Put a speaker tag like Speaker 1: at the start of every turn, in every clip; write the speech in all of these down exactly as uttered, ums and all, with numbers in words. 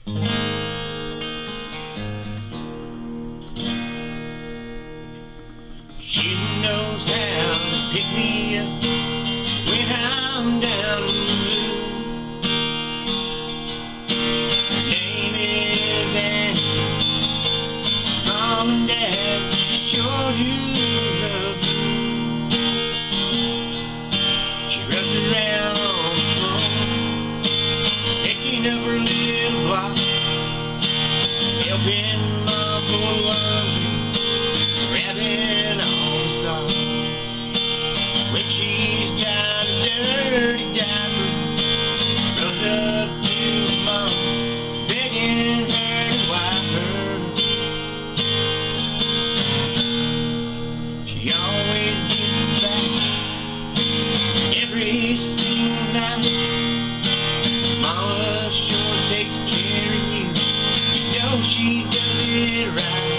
Speaker 1: She knows how to pick me up when I'm down in the blue. Her name is Annie. Mom and Dad sure do love you. She runs around on the floor, picking up her little blocks, helping Mom fold laundry, grabbing all the socks. When she's got a dirty diaper, runs up to Mom, begging her to wipe her. She always gets back every single night. Mama sure takes care of you, you know she does it right.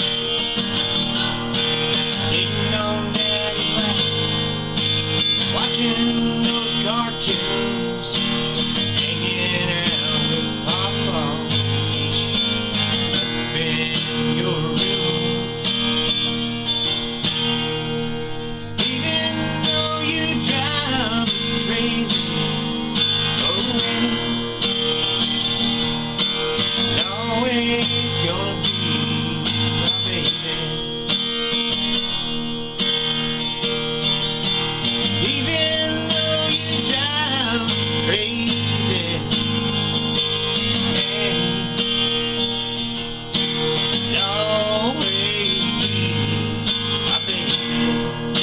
Speaker 1: Sitting on Daddy's lap, watching those cartoons, hanging out with Papa up in your room. Even though you drive us crazy, oh Annie, you're always gonna be my baby. Even though you drive us crazy, Annie, you'll always be my baby.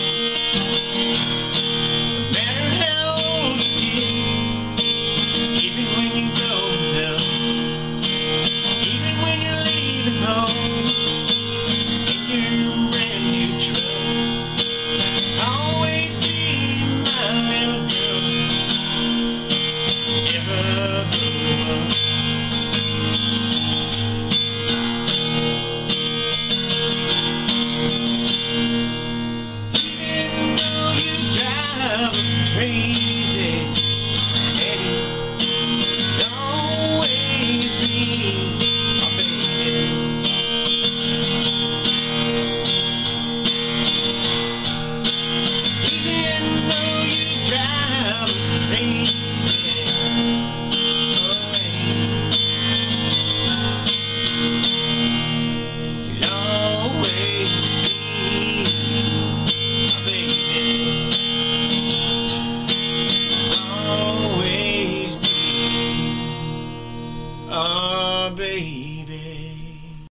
Speaker 1: No matter how old you get, even when you grow up, even when you're leaving home in your brand new truck, always be my little girl, never grow up. Even though you drive us crazy, Eddie, you'll always be my baby. Even though you drive us crazy, oh Eddie, you'll always be my baby. Always be our baby.